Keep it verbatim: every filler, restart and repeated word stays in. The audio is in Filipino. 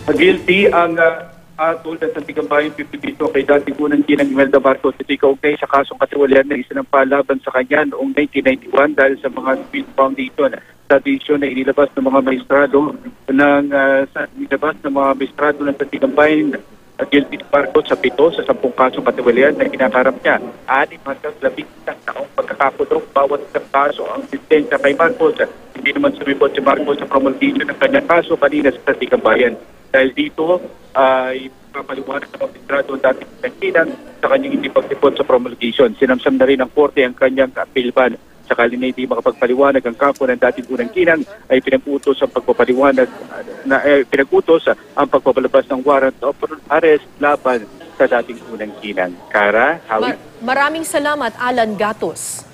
Guilty ang uh, atol ng Sandigan Bayan Pipipito kay dating unang ginang Imelda Marcos at ikaugnay sa kasong katiwalian na isinampa laban sa kanya noong nineteen ninety-one dahil sa mga Speed Foundation sa desisyon na inilabas ng mga maestrado ng uh, sa inilabas ng mga maestrado ng Sandigan Bayan. Guilty si Marcos sa pito sa sampung kasong katiwalian na kinakarap niya. Anim hanggang labing isang taong pagkakakulong bawat isang kaso ang sentensya kay Marcos. Hindi naman sumipot si Marcos sa promulgation ng kanyang kaso kanina sa Sandigan Bayan. Dahil dito ay papaliwanag ng magistrado ang dating pinagkinan sa kanyang hindi pagsipot sa promulgation. Sinamsam na rin ng korte ang kanyang appeal ban. Sakali na hindi makapagpaliwanag ang kampo ng dating unang kinang ay pinag-utos ang pagpapaliwanag na eh, pinag-utos ang pagpapalabas ng warrant of arrest laban sa dating unang kinang. Kara, Howie. Mar- maraming salamat, Alan Gatos.